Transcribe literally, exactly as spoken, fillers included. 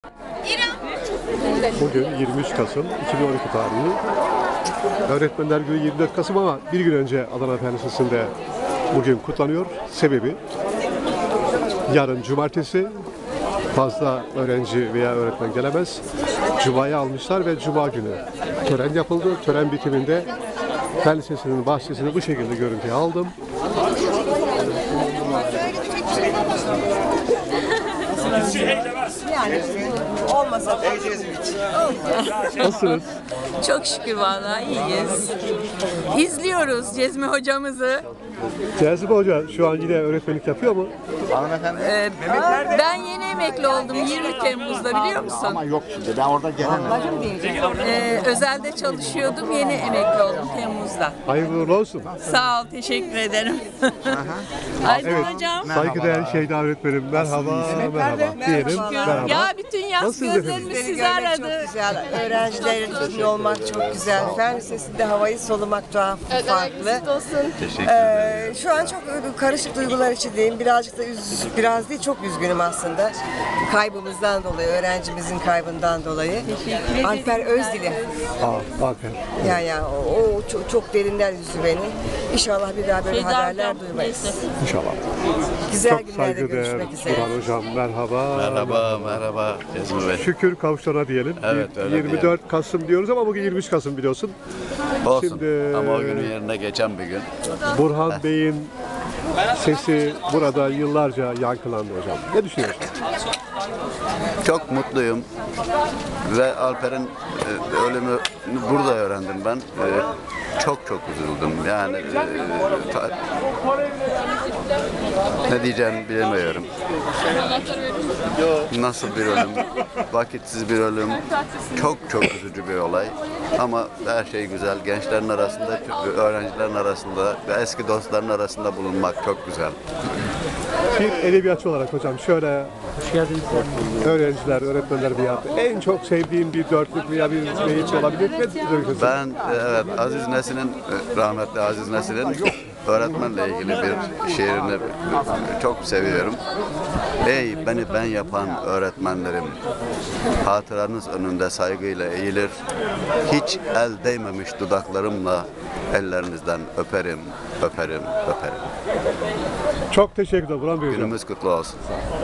Bugün yirmi üç Kasım iki bin on iki tarihi. Öğretmenler Günü yirmi dört Kasım ama bir gün önce Adana Fen Lisesi'nde bugün kutlanıyor. Sebebi yarın cumartesi fazla öğrenci veya öğretmen gelemez. Cuma'yı almışlar ve Cuma günü tören yapıldı. Tören bitiminde Fen Lisesi'nin bahçesini bu şekilde görüntüye aldım. Yani olmasa da Nasılsınız? Çok şükür vallahi iyiyiz. İzliyoruz Cezmi hocamızı. Cazibe Hoca şu an yine öğretmenlik yapıyor mu? Ee, ben yeni emekli oldum yirmi Temmuz'da biliyor musun? Ama yok şimdi ben orada gelemem. Ee, özelde çalışıyordum yeni emekli oldum Temmuz'da. Hayırlı uğurlu olsun. Sağ ol teşekkür ederim. Aydın Evet. hocam. Saygıdeğer Şeyda öğretmenim. Merhaba, merhaba. Diyelim. Merhaba. Ya bütün yaz Nasılsınız gözlerimiz Sizleri sizi görmek aradı. çok güzel. Öğrencilerin içinde olmak çok güzel. Fen Lisesi'nde havayı solumak tuhaf, farklı. Ee, şu an çok karışık duygular içindeyim. Birazcık da üz, biraz değil çok üzgünüm aslında. Kaybımızdan dolayı, öğrencimizin kaybından dolayı. Alper Özdil'i. Aa, aferin. Ya ya o, o çok, çok derinden üzdü beni. İnşallah bir daha böyle Şeyda haberler hocam, duymayız. neyse. İnşallah. Güzel Çok günlerde saygıdeğer görüşmek üzere. Burhan Hocam. Merhaba. Merhaba, merhaba Cezmi Bey. Şükür kavuşturana diyelim. Evet, öyle yirmi dört Kasım diyoruz ama bugün yirmi üç Kasım biliyorsun. Olsun. Şimdi- Ama o günün yerine geçen bir gün. Burhan Bey'in sesi burada yıllarca yankılandı hocam. Ne düşünüyorsun? Çok mutluyum. Ve Alper'in e, ölümü burada öğrendim ben. E, çok çok üzüldüm. Yani e, ta- ne diyeceğimi bilemiyorum. Nasıl bir ölüm? Vakitsiz bir ölüm. Çok çok üzücü bir olay. Ama her şey güzel. Gençlerin arasında, öğrencilerin arasında ve eski dostların arasında bulunmak çok güzel. Bir edebiyatçı olarak hocam şöyle öğrenciler, öğretmenler bir yaptı. En çok sevdiğim bir dörtlük veya bir beyit olabilir mi? Ben e, evet Aziz Nesin'in e, rahmetli Aziz Nesin'in öğretmenle ilgili bir şiirini e, çok seviyorum. Ey beni ben yapan öğretmenlerim, hatıranız önünde saygıyla eğilir. Hiç el değmemiş dudaklarımla ellerinizden öperim, öperim, öperim. Çok teşekkür ederim Burhan Bey hocam. Günümüz kutlu olsun.